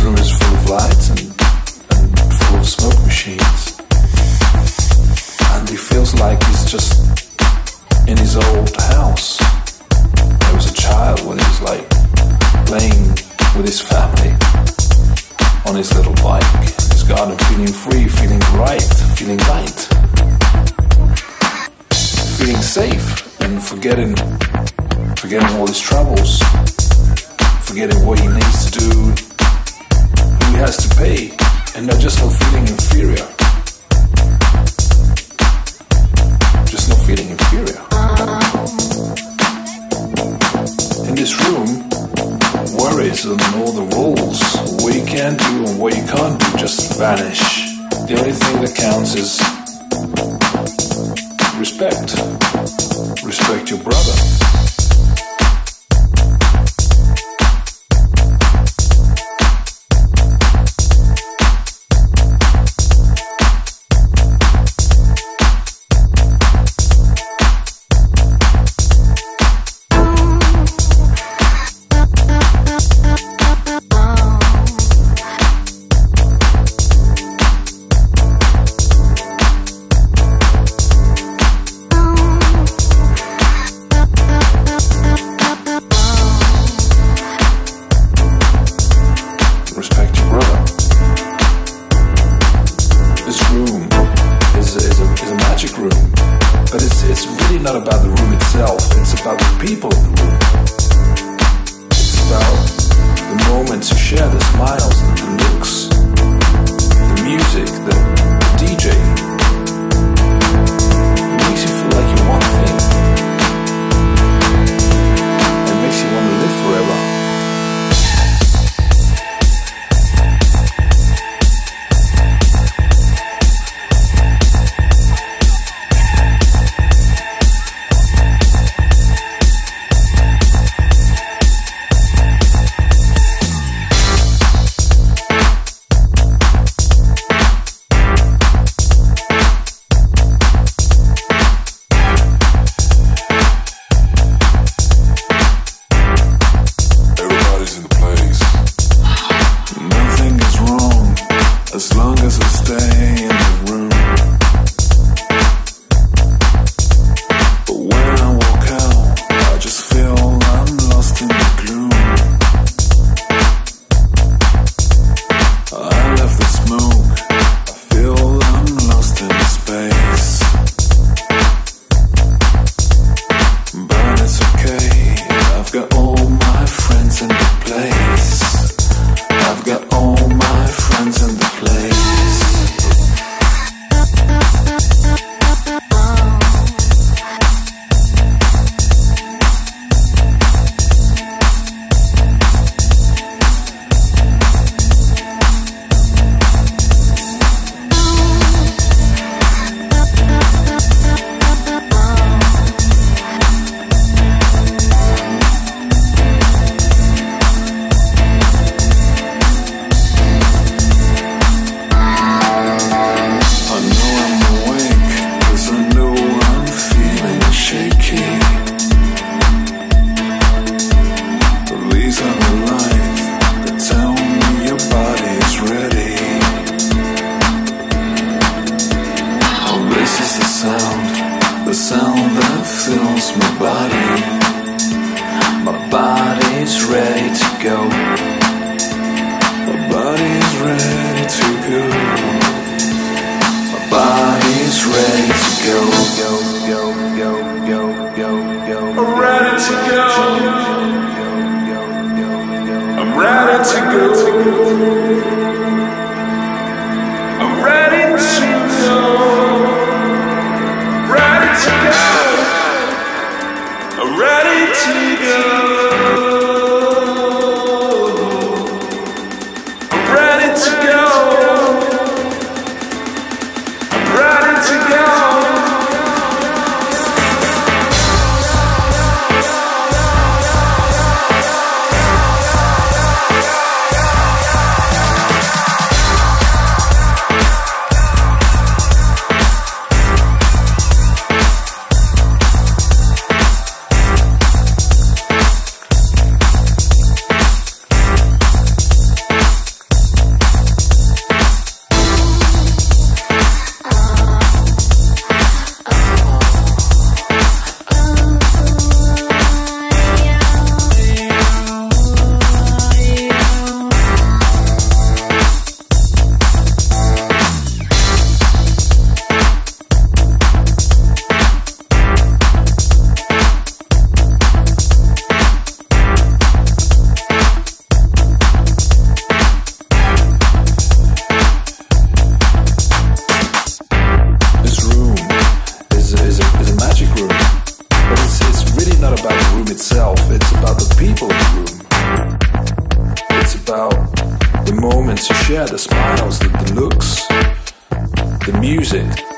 room is full of lights and full of smoke machines. And he feels like he's just in his old house. There was a child when he was like playing with his family on his little bike in his garden, feeling free, feeling right, feeling light, feeling safe, and forgetting all his troubles, forgetting what he needs to do, who he has to pay, and just not feeling inferior. Just not feeling inferior. In this room, worries and all the rules, what you can do and what you can't do, just vanish. The only thing that counts is respect. Respect your brother. share the smiles, the looks, the music.